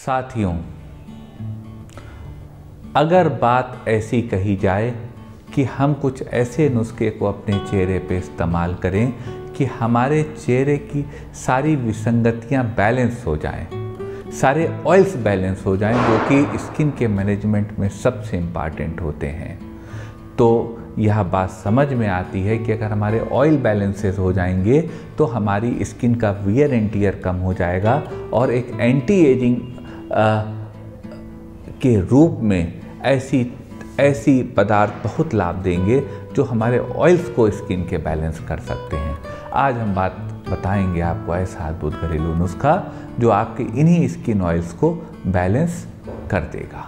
साथियों, अगर बात ऐसी कही जाए कि हम कुछ ऐसे नुस्खे को अपने चेहरे पे इस्तेमाल करें कि हमारे चेहरे की सारी विसंगतियां बैलेंस हो जाएं, सारे ऑयल्स बैलेंस हो जाएं, जो कि स्किन के मैनेजमेंट में सबसे इम्पॉर्टेंट होते हैं, तो यह बात समझ में आती है कि अगर हमारे ऑयल बैलेंसेस हो जाएंगे तो हमारी स्किन का वियर एंड टियर कम हो जाएगा और एक एंटी एजिंग के रूप में ऐसी पदार्थ बहुत लाभ देंगे जो हमारे ऑयल्स को स्किन के बैलेंस कर सकते हैं। आज हम बात बताएंगे आपको ऐसा अद्भुत घरेलू नुस्खा जो आपके इन्हीं स्किन ऑयल्स को बैलेंस कर देगा।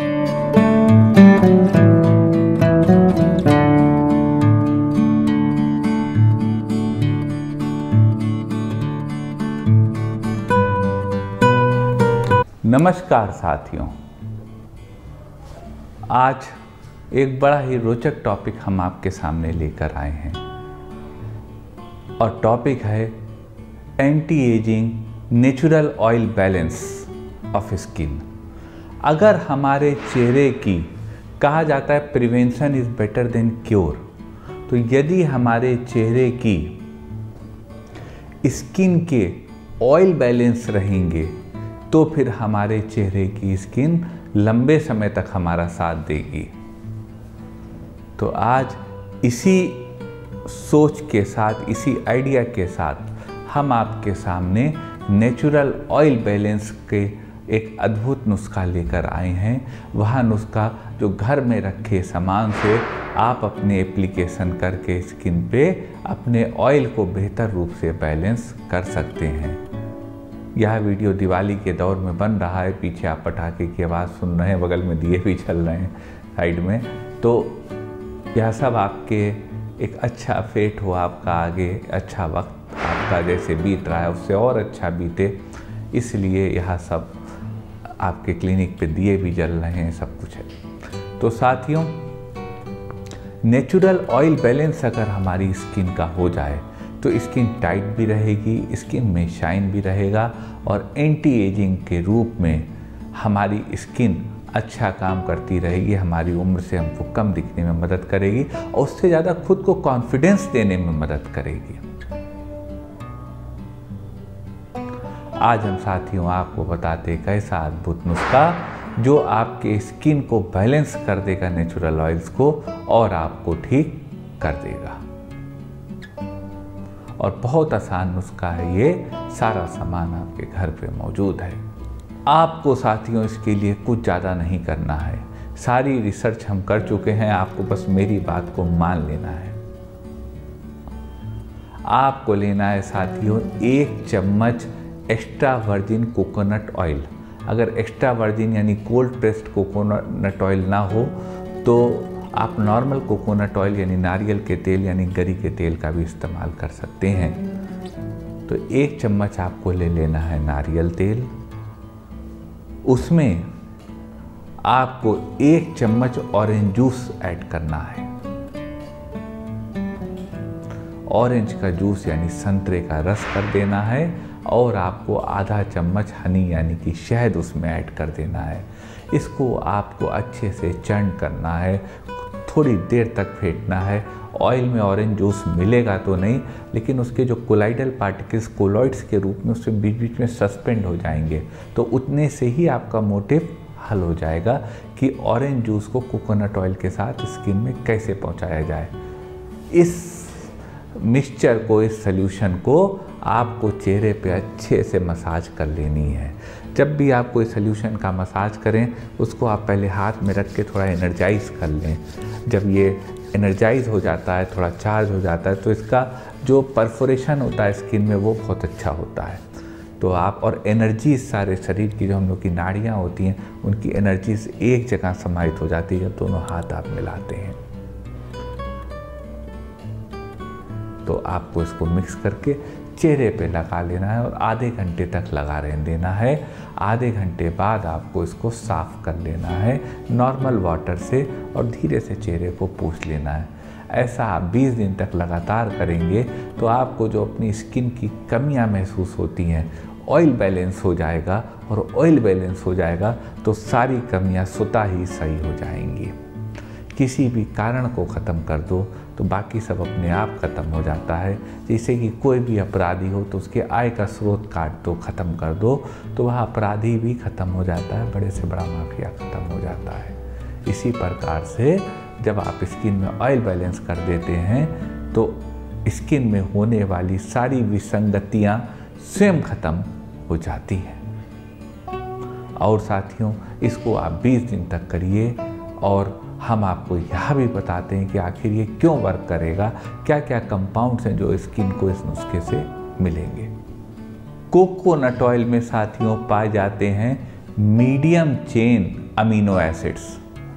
नमस्कार साथियों, आज एक बड़ा ही रोचक टॉपिक हम आपके सामने लेकर आए हैं और टॉपिक है anti ageing natural oil balance of skin. अगर हमारे चेहरे की कहा जाता है prevention is better than cure, तो यदि हमारे चेहरे की स्किन के ऑयल बैलेंस रहेंगे तो फिर हमारे चेहरे की स्किन लंबे समय तक हमारा साथ देगी। तो आज इसी सोच के साथ, इसी आइडिया के साथ हम आपके सामने नेचुरल ऑयल बैलेंस के एक अद्भुत नुस्खा लेकर आए हैं। वह नुस्खा जो घर में रखे सामान से आप अपने एप्लीकेशन करके स्किन पे अपने ऑयल को बेहतर रूप से बैलेंस कर सकते हैं। यह वीडियो दिवाली के दौर में बन रहा है। पीछे आप पटाखे की आवाज़ सुन रहे हैं, बगल में दिए भी चल रहे हैं साइड में। तो यह सब आपके एक अच्छा फेट हो, आपका आगे अच्छा वक्त आपका जैसे बीत रहा है उससे और अच्छा बीते, इसलिए यह सब आपके क्लिनिक पे दिए भी जल रहे हैं, सब कुछ है। तो साथियों, नेचुरल ऑयल बैलेंस अगर हमारी स्किन का हो जाए तो स्किन टाइट भी रहेगी, स्किन में शाइन भी रहेगा और एंटी एजिंग के रूप में हमारी स्किन अच्छा काम करती रहेगी, हमारी उम्र से हमको कम दिखने में मदद करेगी और उससे ज़्यादा खुद को कॉन्फिडेंस देने में मदद करेगी। आज हम साथियों आपको बताते हैं कैसा अद्भुत नुस्खा जो आपके स्किन को बैलेंस कर देगा नेचुरल ऑयल्स को और आपको ठीक कर देगा। और बहुत आसान नुस्खा है ये, सारा सामान आपके घर पे मौजूद है। आपको साथियों इसके लिए कुछ ज़्यादा नहीं करना है, सारी रिसर्च हम कर चुके हैं, आपको बस मेरी बात को मान लेना है। आपको लेना है साथियों 1 चम्मच एक्स्ट्रा वर्जिन कोकोनट ऑयल। अगर एक्स्ट्रा वर्जिन यानी कोल्ड प्रेस्ड कोकोनट ऑयल ना हो तो आप नॉर्मल कोकोनट ऑयल यानी नारियल के तेल यानी गरी के तेल का भी इस्तेमाल कर सकते हैं। तो 1 चम्मच आपको ले लेना है नारियल तेल, उसमें आपको 1 चम्मच ऑरेंज जूस ऐड करना है। ऑरेंज का जूस यानी संतरे का रस कर देना है और आपको आधा चम्मच हनी यानी कि शहद उसमें ऐड कर देना है। इसको आपको अच्छे से चर्न करना है, थोड़ी देर तक फेंटना है। ऑयल में ऑरेंज जूस मिलेगा तो नहीं, लेकिन उसके जो कोलाइडल पार्टिकल्स कोलॉइड्स के रूप में उससे बीच बीच में सस्पेंड हो जाएंगे, तो उतने से ही आपका मोटिव हल हो जाएगा कि ऑरेंज जूस को कोकोनट ऑयल के साथ स्किन में कैसे पहुंचाया जाए। इस मिक्सचर को, इस सॉल्यूशन को आपको चेहरे पे अच्छे से मसाज कर लेनी है। जब भी आप कोई सॉल्यूशन का मसाज करें उसको आप पहले हाथ में रख के थोड़ा एनर्जाइज कर लें। जब ये एनर्जाइज हो जाता है, थोड़ा चार्ज हो जाता है, तो इसका जो परफोरेशन होता है स्किन में वो बहुत अच्छा होता है। तो आप और एनर्जी सारे शरीर की जो हम लोग की नाड़ियाँ होती हैं उनकी एनर्जी एक जगह समाहित हो जाती है जब दोनों हाथ आप मिलाते हैं। तो आपको इसको मिक्स करके चेहरे पे लगा लेना है और आधे घंटे तक लगा रहने देना है। आधे घंटे बाद आपको इसको साफ़ कर लेना है नॉर्मल वाटर से और धीरे से चेहरे को पोंछ लेना है। ऐसा आप 20 दिन तक लगातार करेंगे तो आपको जो अपनी स्किन की कमियां महसूस होती हैं ऑयल बैलेंस हो जाएगा, और ऑयल बैलेंस हो जाएगा तो सारी कमियां स्वतः ही सही हो जाएंगी। किसी भी कारण को ख़त्म कर दो तो बाकी सब अपने आप ख़त्म हो जाता है। जैसे कि कोई भी अपराधी हो तो उसके आय का स्रोत काट दो, ख़त्म कर दो, तो वह अपराधी भी ख़त्म हो जाता है, बड़े से बड़ा माफिया ख़त्म हो जाता है। इसी प्रकार से जब आप स्किन में ऑयल बैलेंस कर देते हैं तो स्किन में होने वाली सारी विसंगतियां स्वयं खत्म हो जाती हैं। और साथियों, इसको आप 20 दिन तक करिए, और हम आपको यह भी बताते हैं कि आखिर ये क्यों वर्क करेगा, क्या क्या कंपाउंड्स हैं जो स्किन को इस नुस्खे से मिलेंगे। कोकोनट ऑयल में साथियों पाए जाते हैं medium chain amino acids.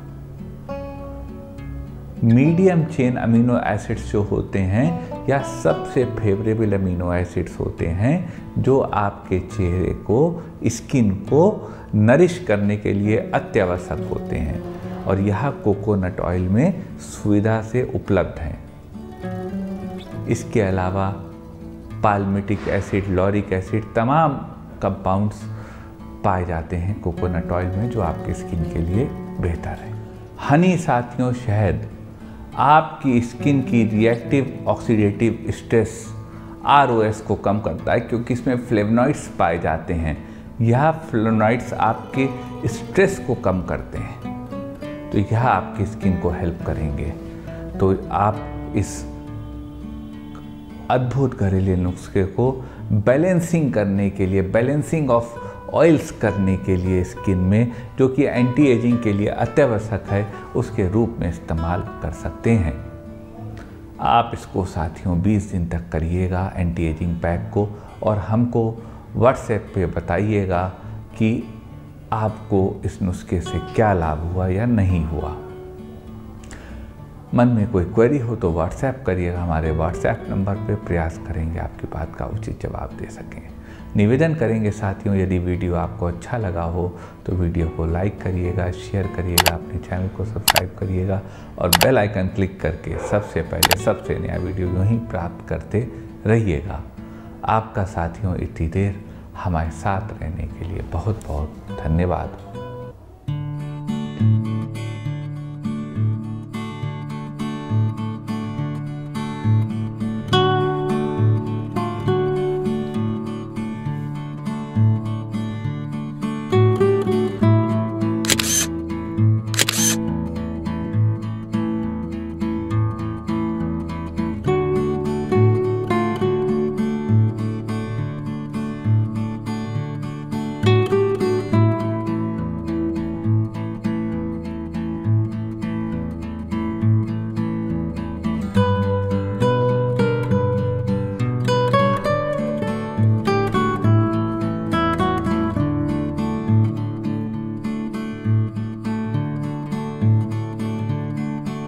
Medium chain amino acids जो होते हैं या सबसे फेवरेबल अमीनो एसिड्स होते हैं जो आपके चेहरे को, स्किन को नरिश करने के लिए अत्यावश्यक होते हैं, और यह कोकोनट ऑयल में सुविधा से उपलब्ध हैं। इसके अलावा पाल्मिटिक एसिड, लॉरिक एसिड, तमाम कंपाउंड्स पाए जाते हैं कोकोनट ऑयल में जो आपकी स्किन के लिए बेहतर है। हनी साथियों, शहद आपकी स्किन की रिएक्टिव ऑक्सीडेटिव स्ट्रेस ROS को कम करता है, क्योंकि इसमें फ्लेवोनॉइड्स पाए जाते हैं। यह फ्लेवोनॉइड्स आपके स्ट्रेस को कम करते हैं, तो यह आपकी स्किन को हेल्प करेंगे। तो आप इस अद्भुत घरेलू नुस्खे को बैलेंसिंग करने के लिए, बैलेंसिंग ऑफ ऑयल्स करने के लिए स्किन में, जो कि एंटी एजिंग के लिए अत्यावश्यक है, उसके रूप में इस्तेमाल कर सकते हैं। आप इसको साथियों 20 दिन तक करिएगा एंटी एजिंग पैक को, और हमको व्हाट्सएप पे बताइएगा कि आपको इस नुस्खे से क्या लाभ हुआ या नहीं हुआ। मन में कोई क्वेरी हो तो व्हाट्सएप करिएगा, हमारे व्हाट्सएप नंबर पे प्रयास करेंगे आपकी बात का उचित जवाब दे सकें। निवेदन करेंगे साथियों, यदि वीडियो आपको अच्छा लगा हो तो वीडियो को लाइक करिएगा, शेयर करिएगा, अपने चैनल को सब्सक्राइब करिएगा, और बेल आइकन क्लिक करके सबसे पहले सबसे नया वीडियो यूँ ही प्राप्त करते रहिएगा। आपका साथियों इतनी देर हमारे साथ रहने के लिए बहुत बहुत धन्यवाद।